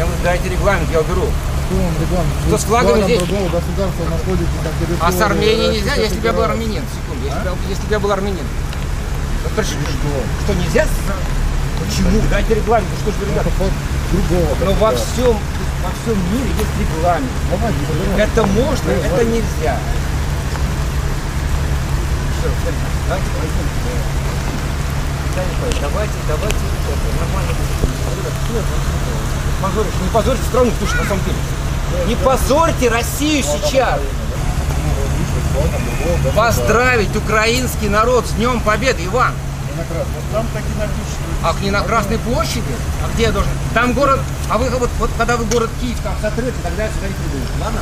Да вы дайте регламент, я уберу. Что с флагом здесь? другого государства находитесь на территории. А с Арменией нельзя, если бы я был армянин. Секунду, если бы я был армянин. Что нельзя? Почему? Дайте регламент. Что ж вы, ребята? Но во всем мире есть регламент. Это можно, это нельзя. Давайте, нормально. Не позорьте страну, слушай, на самом деле. Не позорьте Россию сейчас. Поздравить украинский народ с Днем Победы, Иван. Там так и напишут. Ах, не на Красной площади? А где я должен? Там город, а вы вот когда вы город Киев там сотрете, тогда я сюда не приду. Ладно?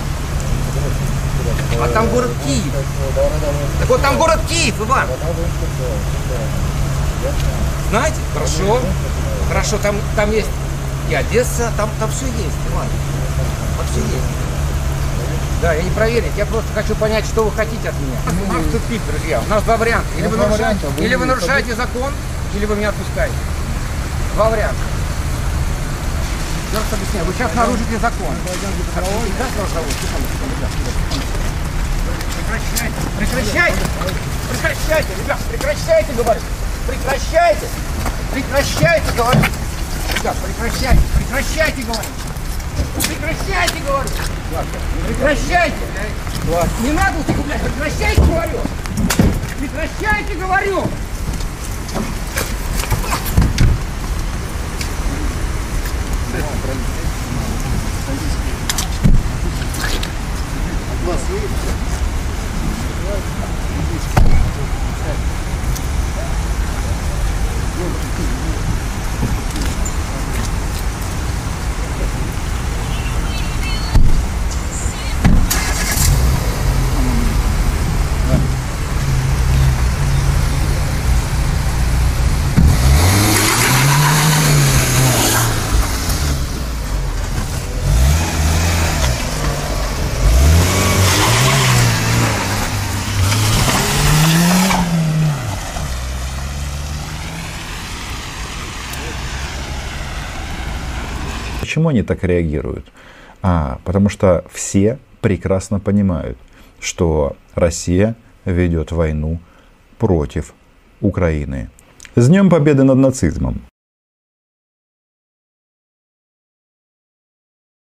А там город Киев. Так вот там город Киев, Иван. Знаете? Хорошо. Хорошо, там есть и Одесса, там все есть, Иван. Там все есть. Да, я не проверить, я просто хочу понять, что вы хотите от меня. У нас тупик, друзья, у нас два варианта. Или вы нарушаете закон, или вы меня отпускаете. Два варианта. Я вас объясняю, вы сейчас нарушите закон. Прекращайте, ребят, прекращайте, говорю. Прекращайте, говорю. Ребят, прекращайте, говорю. Прекращайте, говорю. Прекращайте. Не надо усугублять, прекращайте, говорю. Прекращайте, говорю. Почему они так реагируют? Потому что все прекрасно понимают, что Россия ведет войну против Украины. С Днем Победы над нацизмом!